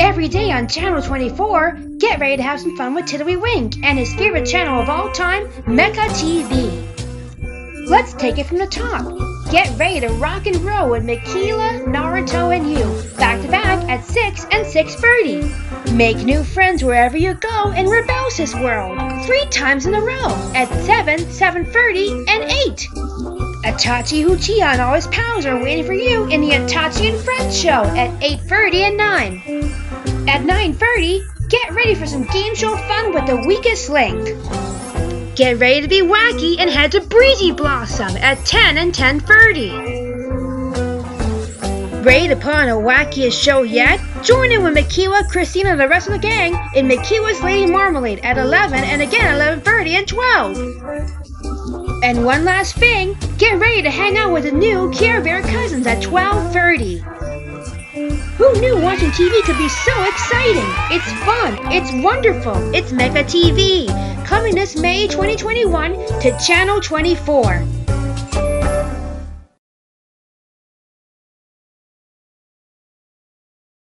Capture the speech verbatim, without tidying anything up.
Every day on Channel twenty-four, get ready to have some fun with Tiddlywink and his favorite channel of all time, Mika T V. Let's take it from the top. Get ready to rock and roll with Mikila, Naruto, and you, back to back at six and six thirty. Make new friends wherever you go in Rebelsis World, three times in a row at seven, seven thirty, and eight. Itachi, Uchiha, and all his pals are waiting for you in the Itachi and Friends show at eight thirty and nine. At nine thirty, get ready for some game show fun with the weakest link. Get ready to be wacky and head to Breezy Blossom at ten and ten thirty. Ready to put on the wackiest show yet? Join in with Mikila, Christina, and the rest of the gang in Mikila's Lady Marmalade at eleven and again at eleven thirty and twelve. And one last thing, get ready to hang out with the new Care Bear Cousins at twelve thirty. Who knew watching T V could be so exciting? It's fun, it's wonderful, it's Mika T V, coming this May twenty twenty-one to Channel twenty-four.